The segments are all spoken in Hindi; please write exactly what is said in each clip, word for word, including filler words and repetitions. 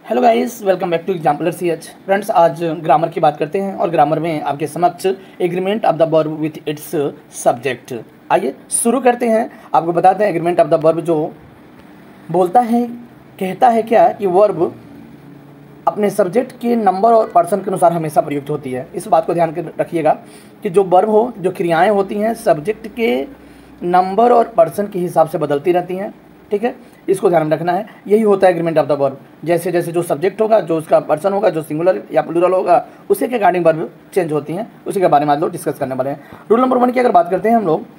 Hello guys, welcome back to exemplar C H. Friends, आज ग्रामर की बात करते हैं और ग्रामर में आपके समक्ष agreement of the verb with its subject. आइए शुरू करते हैं। आपको बताते हैं एग्रीमेंट ऑफ द वर्ब जो बोलता है, कहता है क्या कि वर्ब अपने सब्जेक्ट के नंबर और पर्सन के अनुसार हमेशा प्रयुक्त होती है। इस बात को ध्यान कर रखिएगा कि जो वर्ब हो, जो क्रियाएँ होती हैं, सब्जेक्ट के नंबर और पर्सन के हिसाब से बदलती रहती हैं। ठीक है, इसको ध्यान में रखना है। यही होता है एग्रीमेंट ऑफ द वर्ब। जैसे जैसे जो सब्जेक्ट होगा, जो उसका पर्सन होगा, जो सिंगुलर या प्लूरल होगा, उसी के अकॉर्डिंग वर्ब चेंज होती हैं। उसी के बारे में आज लोग डिस्कस करने वाले हैं। रूल नंबर वन की अगर बात करते हैं हम लोग,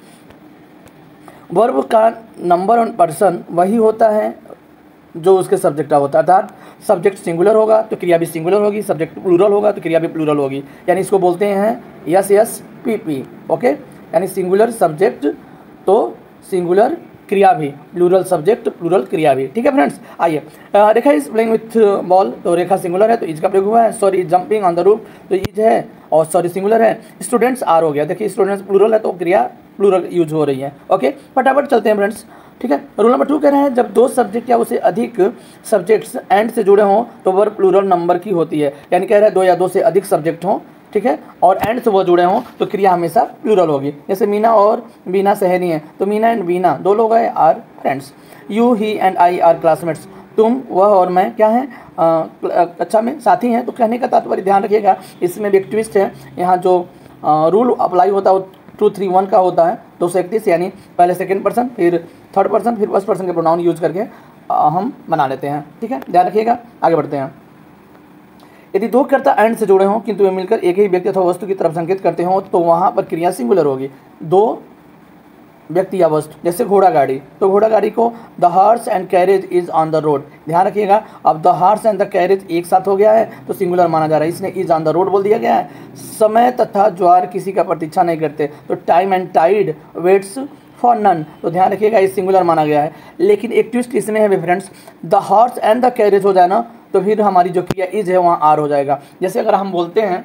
वर्ब का नंबर और पर्सन वही होता है जो उसके सब्जेक्ट का होता है। अर्थात सब्जेक्ट सिंगुलर होगा तो क्रिया भी सिंगुलर होगी, सब्जेक्ट प्लूरल होगा तो क्रिया भी प्लूरल होगी। यानी इसको बोलते हैं S S P P. Okay, यानी सिंगुलर सब्जेक्ट तो सिंगुलर क्रिया भी, प्लूरल सब्जेक्ट प्लूरल क्रिया भी। ठीक है फ्रेंड्स, आइए। Rekha is playing with ball, तो रेखा सिंगुलर है तो इज का प्रयोग हुआ है। Sorry jumping on the roof, तो इज है और सॉरी सिंगुलर है। स्टूडेंट्स आर हो गया। देखिए स्टूडेंट्स प्लूरल है तो क्रिया प्लूरल यूज हो रही है। ओके, फटाफट चलते हैं फ्रेंड्स। ठीक है, रूल नंबर टू कह रहे हैं जब दो सब्जेक्ट या उससे अधिक सब्जेक्ट्स एंड से जुड़े हों तो वर्ब प्लूरल नंबर की होती है। यानी कह रहे हैं दो या दो से अधिक सब्जेक्ट हों, ठीक है, और एंड से वो जुड़े हों तो क्रिया हमेशा प्लूरल होगी। जैसे मीना और बीना सहेली हैं तो मीना एंड बीना दो लोग हैं, are friends. You he and I are classmates, तुम वह और मैं क्या हैं, कक्षा में साथी हैं। तो कहने का तात्पर्य ध्यान रखिएगा, इसमें भी एक ट्विस्ट है। यहाँ जो रूल अप्लाई होता है वो टू थ्री वन का होता है, दो सौ इकतीस, यानी पहले सेकेंड पर्सन फिर थर्ड पर्सन फिर फर्स्ट पर्सन के प्रोनाउन यूज करके आ, हम बना लेते हैं। ठीक है, ध्यान रखिएगा। आगे बढ़ते हैं। यदि दो कर्ता एंड से जुड़े हों किंतु वे मिलकर एक ही व्यक्ति अथवा वस्तु की तरफ संकेत करते हों तो वहाँ पर क्रिया सिंगुलर होगी। दो व्यक्ति या वस्तु, जैसे घोड़ा गाड़ी, तो घोड़ा गाड़ी को the horse and carriage is on the road. ध्यान रखिएगा, अब the horse and the carriage एक साथ हो गया है तो सिंगुलर माना जा रहा है, इसने इज ऑन द रोड बोल दिया गया है। समय तथा ज्वार किसी का प्रतीक्षा नहीं करते तो time and tide waits for none, तो ध्यान रखिएगा इस सिंगुलर माना गया है। लेकिन एक ट्विस्ट इसमें है friends, the horse and the carriage हो जाए ना तो फिर हमारी जो क्रिया इज है वहाँ आर हो जाएगा। जैसे अगर हम बोलते हैं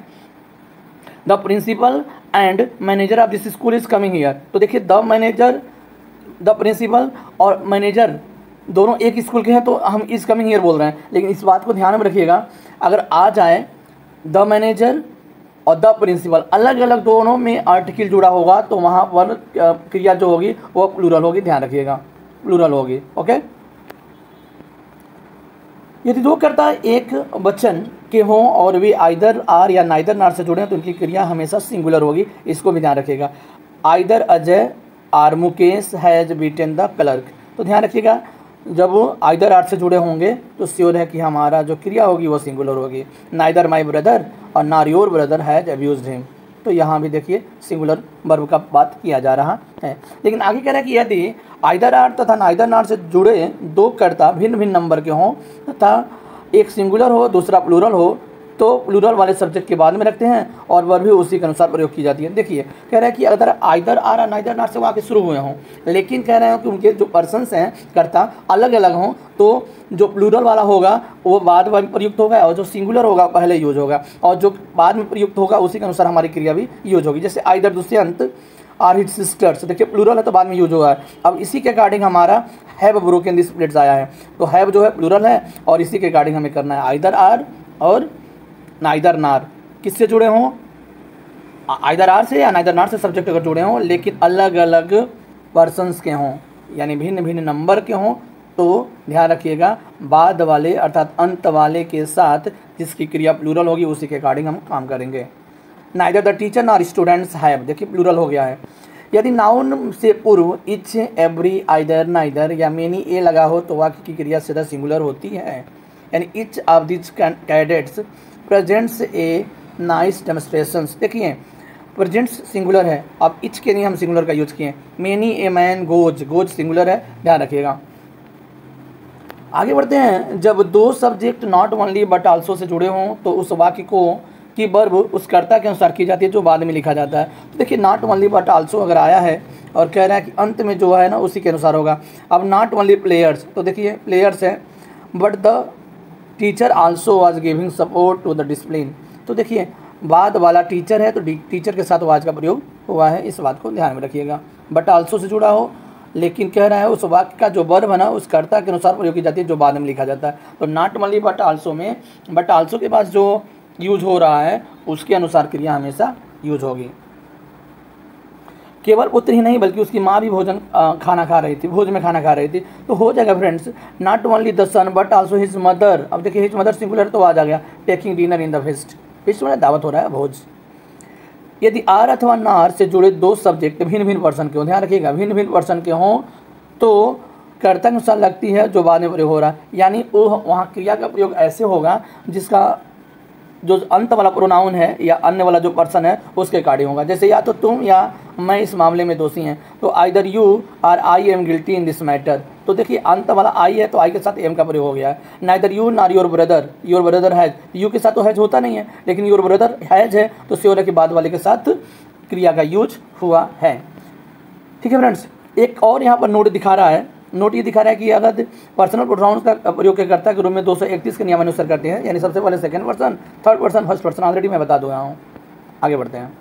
the principal and manager of this school is coming here, तो देखिए द मैनेजर, द प्रिंसिपल और मैनेजर दोनों एक स्कूल के हैं तो हम इज कमिंग हियर बोल रहे हैं। लेकिन इस बात को ध्यान में रखिएगा, अगर आ जाए द मैनेजर और द प्रिंसिपल अलग अलग दोनों में आर्टिकल जुड़ा होगा तो वहाँ पर क्रिया जो होगी वो प्लूरल होगी। ध्यान रखिएगा, प्लूरल होगी। ओके, यदि दो कर्ता एक वचन के हों और वे आइदर आर या नाइदर नार से जुड़े हैं तो उनकी क्रिया हमेशा सिंगुलर होगी। इसको भी ध्यान रखिएगा। Either Ajay or Mukesh has beaten the clerk, तो ध्यान रखिएगा जब आइदर आर से जुड़े होंगे तो श्योर है कि हमारा जो क्रिया होगी वो सिंगुलर होगी। नाइदर माई ब्रदर और nor your brother has abused him, तो यहाँ भी देखिए सिंगुलर वर्ब का बात किया जा रहा है। लेकिन आगे कह रहा है कि यदि आइदर आर तथा नाइदर नार से जुड़े दो कर्ता भिन्न भिन्न नंबर के हों तथा एक सिंगुलर हो दूसरा प्लूरल हो तो प्लूरल वाले सब्जेक्ट के बाद में रखते हैं और वर्ब भी उसी के अनुसार प्रयोग की जाती है। देखिए कह रहा है कि अगर आइदर आर और नाइदर नार से वहाँ के शुरू हुए हों लेकिन कह रहे हैं कि उनके जो पर्सन्स हैं कर्ता अलग अलग हों तो जो प्लूरल वाला होगा वो बाद में प्रयुक्त होगा और जो सिंगुलर होगा पहले यूज होगा और जो बाद में प्रयुक्त होगा उसी के अनुसार हमारी क्रिया भी यूज होगी। जैसे either Dushyant or his sisters, देखिए प्लूरल है तो बाद में यूज हुआ है। अब इसी के अकॉर्डिंग हमारा हैव ब्रोकन द स्प्लिट्स आया है, तो हैव जो है प्लूरल है और इसी के अकॉर्डिंग हमें करना है आइदर आर और नाइदर नार किससे जुड़े हों, आइदर आर से या नाइदर नार से सब्जेक्ट अगर जुड़े हों लेकिन अलग अलग पर्सन्स के हों यानी भिन्न भिन्न नंबर के हों तो ध्यान रखिएगा बाद वाले अर्थात अंत वाले के साथ जिसकी क्रिया प्लूरल होगी उसी के अकॉर्डिंग हम काम करेंगे। Neither the teacher nor students have, देखिए प्लूरल हो गया है। यदि नाउन से पूर्व इच एवरी आइदर नाइदर या मेनी ए लगा हो तो वाक्य की क्रिया सीधा सिंगुलर होती है। यानी each of this cadets presents a nice demonstrations, देखिए प्रेजेंट्स सिंगुलर है, अब इच के लिए हम सिंगुलर का यूज किए। Many a man goes, goes singular है, ध्यान रखिएगा। आगे बढ़ते हैं। जब दो subject not only but also से जुड़े हों तो उस वाक्य को की वर्ब उस कर्ता के अनुसार की जाती है जो बाद में लिखा जाता है। तो देखिए नॉट ओनली बट आल्सो अगर आया है और कह रहा है कि अंत में जो है ना उसी के अनुसार होगा। अब नॉट ओनली प्लेयर्स, तो देखिए प्लेयर्स हैं but the teacher also was giving support to the discipline, तो देखिए बाद वाला टीचर है तो टीचर के साथ वाज का प्रयोग हुआ है, इस बात को ध्यान में रखिएगा। बट आल्सो से जुड़ा हो लेकिन कह रहा है उस वाक्य का जो वर्ब है ना उस कर्ता के अनुसार प्रयोग की जाती है जो बाद में लिखा जाता है। तो नॉट ओनली बट आल्सो में बट आल्सो के पास जो यूज हो रहा है उसके अनुसार क्रिया हमेशा यूज होगी। केवल पुत्र ही नहीं बल्कि उसकी माँ भी भोजन खाना खा रही थी, भोज में खाना खा रही थी, तो हो जाएगा friends not only the son but also his mother. अब देखिए हिज मदर सिंगुलर तो आ जाएगा taking dinner in the feast, feast में दावत हो रहा है भोज। यदि आर अथवा नार से जुड़े दो सब्जेक्ट भिन्न भिन्न पर्सन के हों, ध्यान रखिएगा भिन्न भिन्न पर्सन के हों तो कर्ता के अनुसार लगती है जो बाद में प्रयोग हो रहा है, यानी वो वहाँ क्रिया का प्रयोग ऐसे होगा जिसका जो अंत वाला प्रोनाउन है या अन्य वाला जो पर्सन है उसके अकॉर्डिंग होगा। जैसे या तो तुम या मैं इस मामले में दोषी हैं, तो either you or I am guilty in this matter. तो देखिए अंत वाला आई है तो आई के साथ एम का प्रयोग हो गया है। Neither you nor your brother, your brother has, you के साथ तो हैज होता नहीं है, लेकिन योर ब्रदर हैज है तो श्योर के बाद वाले के साथ क्रिया का यूज हुआ है। ठीक है फ्रेंड्स, एक और यहाँ पर नोट दिखा रहा है, नोट ये दिखा रहा है कि अगर पर्सनल प्रोनाउंस का प्रयोग करता के रूप में दो सौ इकतीस के नियमानुसार करते हैं, यानी सबसे पहले second person, third person, first person, already मैं बता दूंगा हूँ। आगे बढ़ते हैं।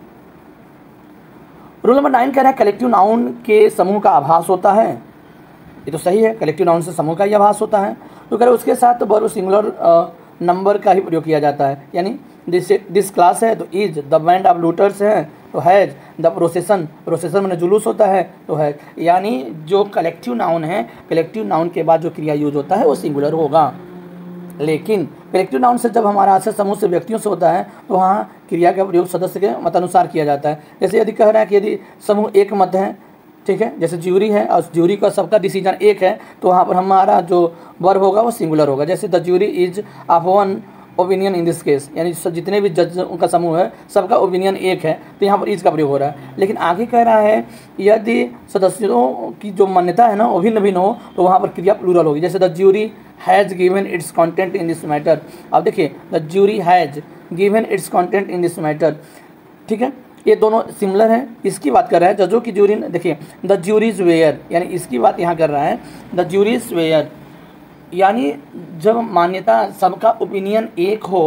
रूल नंबर नाइन कह रहा है कलेक्टिव नाउन के समूह का आभास होता है। ये तो सही है, कलेक्टिव नाउन से समूह का ही आभास होता है। तो कह रहे उसके साथ वर्ब सिंगुलर नंबर का ही प्रयोग किया जाता है, यानी दिस दिस क्लास है तो is, the band of looters है तो हैज, द प्रोसेसन, प्रोसेसन में जुलूस होता है तो है, यानी जो कलेक्टिव नाउन है कलेक्टिव नाउन के बाद जो क्रिया यूज होता है वो सिंगुलर होगा। लेकिन कलेक्टिव नाउन से जब हमारा आशय समूह से व्यक्तियों से होता है तो वहाँ क्रिया का प्रयोग सदस्य के मतानुसार किया जाता है। जैसे यदि कह रहा है कि यदि समूह एक मत है, ठीक है, जैसे ज्यूरी है और ज्यूरी का सबका डिसीजन एक है तो वहाँ पर हमारा जो वर्ब होगा वो सिंगुलर होगा। जैसे the jury is of one opinion in this case, यानी जितने भी जज उनका समूह है सबका ओपिनियन एक है, तो यहाँ पर इज का प्रयोग हो रहा है। लेकिन आगे कह रहा है यदि सदस्यों की जो मान्यता है ना वो भिन्न भिन्न हो तो वहाँ पर क्रिया प्लूरल होगी। जैसे the jury has given its content in this matter. अब देखिए the jury has given its content in this matter, ठीक है, ये दोनों सिमिलर हैं। इसकी बात कर रहा है जजों की ज्यूरी, देखिए द ज्यूरीज वेयर, यानी इसकी बात यहाँ कर रहा है द ज्यूरीज वेयर, यानी जब मान्यता सबका ओपिनियन एक हो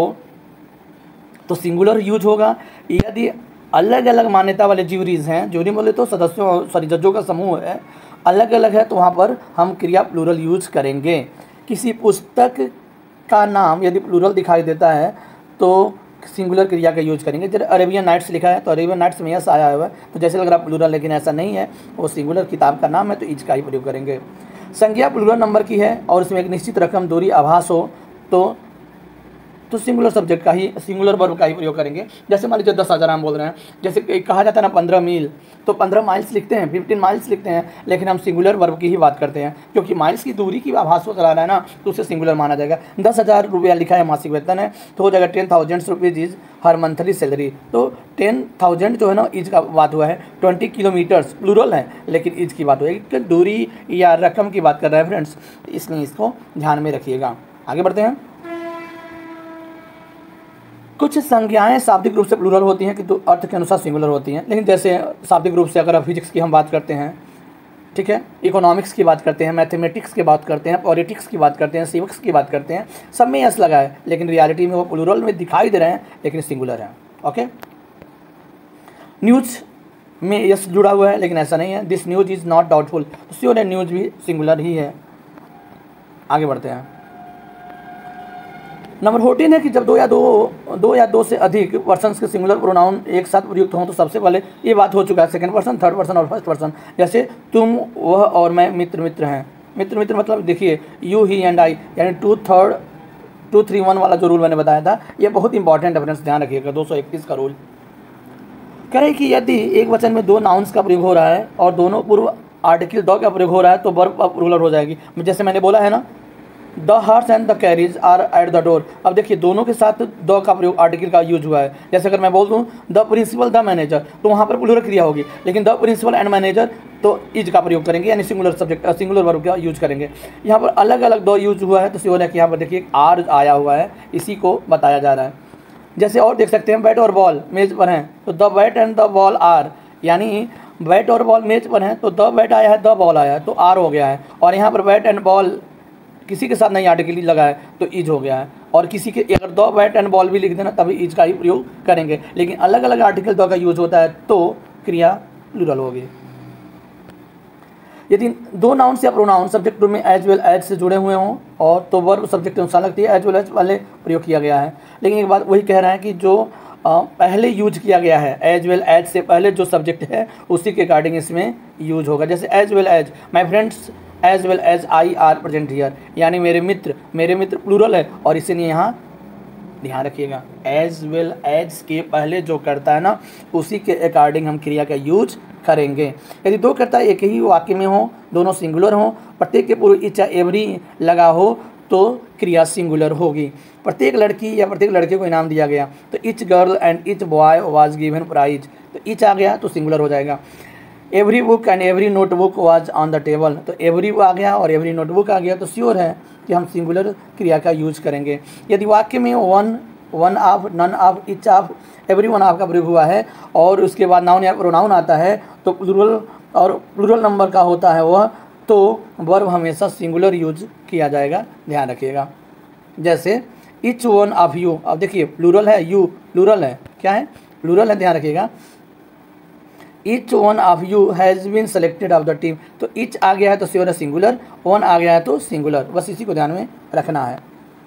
तो सिंगुलर यूज होगा। यदि अलग अलग मान्यता वाले ज्यूरीज हैं, ज्यूरी बोले तो सदस्यों सॉरी जजों का समूह है, अलग अलग है तो वहाँ पर हम क्रिया प्लूरल यूज करेंगे। किसी पुस्तक का नाम यदि प्लूरल दिखाई देता है तो सिंगुलर क्रिया का यूज करेंगे। जैसे अरेबियन नाइट्स लिखा है तो अरेबियन नाइट्स में यस आया हुआ है तो जैसे लग रहा प्लूरल, लेकिन ऐसा नहीं है, वो सिंगुलर किताब का नाम है तो इज का ही प्रयोग करेंगे। संख्या प्लूरल नंबर की है और इसमें एक निश्चित रकम दूरी आभास हो तो तो सिंगुलर सब्जेक्ट का ही सिंगुलर वर्ब का ही प्रयोग करेंगे। जैसे मान लीजिए दस हज़ार हम बोल रहे हैं, जैसे कहा जाता है ना पंद्रह मील, तो पंद्रह माइल्स लिखते हैं, फिफ्टीन माइल्स लिखते हैं, लेकिन हम सिंगुलर वर्ब की ही बात करते हैं क्योंकि माइल्स की दूरी की आभास करा रहा है ना तो उसे सिंगुलर माना जाएगा। दस हज़ार रुपया लिखा है मासिक वेतन है तो हो जाएगा ten thousand rupees is her monthly salary. तो टेन थाउजेंड जो है ना इज का बात हुआ है। ट्वेंटी किलोमीटर्स प्लूरल है लेकिन इज की बात हुआ है, दूरी या रकम की बात कर रहा है फ्रेंड्स, इसलिए इसको ध्यान में रखिएगा। आगे बढ़ते हैं। कुछ संज्ञाएं शाब्दिक रूप से प्लूरल होती हैं किंतु अर्थ के अनुसार सिंगुलर होती हैं। लेकिन जैसे शाब्दिक रूप से अगर फिजिक्स की हम बात करते हैं, ठीक है, इकोनॉमिक्स की बात करते हैं, मैथमेटिक्स की बात करते हैं, पॉलिटिक्स की बात करते हैं, सिविक्स की बात करते हैं, सब में यस लगा है लेकिन रियलिटी में वो प्लूरल में दिखाई दे रहे हैं लेकिन सिंगुलर हैं। ओके, न्यूज़ में यस जुड़ा हुआ है लेकिन ऐसा नहीं है। This news is not doubtful, तो श्योर है न्यूज़ भी सिंगुलर ही है। आगे बढ़ते हैं। नंबर फोर्टीन है कि जब दो या दो दो या दो से अधिक पर्सन्स के सिंगुलर प्रोनाउन एक साथ प्रयुक्त हों तो सबसे पहले ये बात हो चुका है सेकंड पर्सन, थर्ड पर्सन और फर्स्ट पर्सन। जैसे तुम, वह और मैं मित्र मित्र हैं। मित्र मित्र मतलब देखिए यू ही एंड आई, यानी two third two three one वाला जो रूल मैंने बताया था ये बहुत इंपॉर्टेंट है फ्रेंड्स, ध्यान रखिएगा। दो सौ इक्कीस का रूल कह रहे कि यदि एक वचन में दो नाउन्स का प्रयोग हो रहा है और दोनों पूर्व आर्टिकल द का प्रयोग हो रहा है तो वर्ब प्लूरल हो जाएगी। जैसे मैंने बोला है ना the horse and the carriage are at the door. अब देखिए दोनों के साथ द का प्रयोग आर्टिकल का यूज हुआ है। जैसे अगर मैं बोल दूँ द प्रिंसिपल द मैनेजर तो वहाँ पर प्लूरल क्रिया होगी, लेकिन द प्रिंसिपल एंड मैनेजर तो इज का प्रयोग करेंगे, यानी सिंगुलर सब्जेक्ट सिंगुलर वर्ब का यूज करेंगे। यहाँ पर अलग अलग दो यूज हुआ है तो सिंगुलर है कि यहाँ पर देखिए आर आया हुआ है, इसी को बताया जा रहा है। जैसे और देख सकते हैं बैट और बॉल मेज पर हैं तो the bat and the ball are, यानी बैट और बॉल मेज पर हैं तो द बैट आया है द बॉल आया है तो आर हो गया है। और यहाँ पर बैट एंड बॉल किसी के साथ नहीं आर्टिकल लगा है तो इज हो गया है। और किसी के अगर दो बैट एंड बॉल भी लिख देना तभी इज का ही प्रयोग करेंगे, लेकिन अलग अलग आर्टिकल दो का यूज होता है तो क्रिया प्लूरल होगी। यदि दो नाउन्स या प्रोनाउन सब्जेक्ट में एज वेल एज से जुड़े हुए हों और तो वर्ब सब्जेक्ट अनुसार लगती है, एज वेल एज वाले प्रयोग किया गया है। लेकिन एक बात वही कह रहा है कि जो आ, पहले यूज किया गया है एज वेल एज से पहले जो सब्जेक्ट है उसी के अकॉर्डिंग इसमें यूज होगा। जैसे as well as my friends as well as I are present here, यानी मेरे मित्र, मेरे मित्र प्लूरल है और इसीलिए यहाँ ध्यान रखिएगा एज वेल एज के पहले जो करता है ना उसी के अकॉर्डिंग हम क्रिया का यूज करेंगे। यदि दो कर्ता एक ही वाक्य में हो, दोनों सिंगुलर हो, प्रत्येक के पूर्व इच या एवरी लगा हो तो क्रिया सिंगुलर होगी। प्रत्येक लड़की या प्रत्येक लड़के को इनाम दिया गया तो each girl and each boy was given prize, तो इच आ गया तो सिंगुलर हो जाएगा। Every book and every notebook was on the table, तो एवरी आ गया और एवरी नोटबुक आ गया तो श्योर है कि हम सिंगुलर क्रिया का यूज करेंगे। यदि वाक्य में one one of, none of, each of, every one of का प्रयोग हुआ है और उसके बाद नाउन या प्रोनाउन आता है तो प्लूरल और प्लूरल नंबर का होता है वह, तो वर्ब हमेशा सिंगुलर यूज किया जाएगा, ध्यान रखिएगा। जैसे इच वन ऑफ यू, अब देखिए प्लूरल है, यू प्लूरल है, क्या है प्लूरल है, ध्यान रखिएगा। Each one of you has been selected of the team, तो इच आ गया है तो श्योर है सिंगुलर, वन आ गया है तो सिंगुलर, बस इसी को ध्यान में रखना है।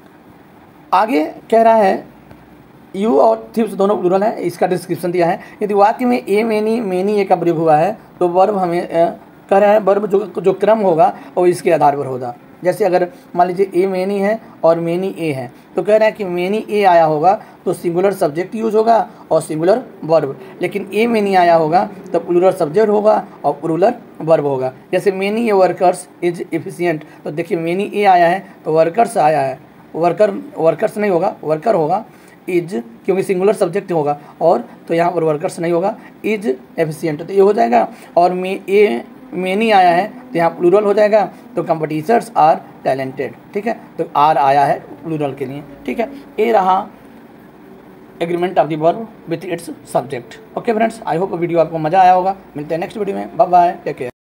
आगे कह रहा है यू और थीव्स दोनों प्लूरल है, इसका डिस्क्रिप्शन दिया है। यदि वाक्य में ए मेनी मेनी ए का प्रयोग हुआ है तो वर्ब हमें कह रहा है वर्ब जो जो क्रम होगा वो इसके आधार पर होगा। जैसे अगर मान लीजिए ए मेनी है और मेनी ए है तो कह रहा है कि मेनी ए आया होगा तो सिंगुलर सब्जेक्ट यूज होगा और सिंगुलर वर्ब, लेकिन ए मेनी आया होगा तो प्लूरल सब्जेक्ट होगा और प्लूरल वर्ब होगा। जैसे many a workers is efficient, तो देखिए मेनी ए आया है तो वर्कर्स आया है, वर्कर वर्कर्स नहीं होगा, वर्कर होगा, इज क्योंकि सिंगुलर सब्जेक्ट होगा और तो यहाँ पर वर्कर्स नहीं होगा, इज एफिशिएंट तो ये हो जाएगा। और मे ए मेनी आया है तो यहाँ प्लूरल हो जाएगा तो कंपटीशर्स आर टैलेंटेड, ठीक है, तो आर आया है प्लूरल के लिए, ठीक है। ये रहा agreement of the verb with its subject. Okay friends, I hope video आपको मजा आया होगा। मिलते हैं नेक्स्ट वीडियो में, बाय बाय, टेक केयर।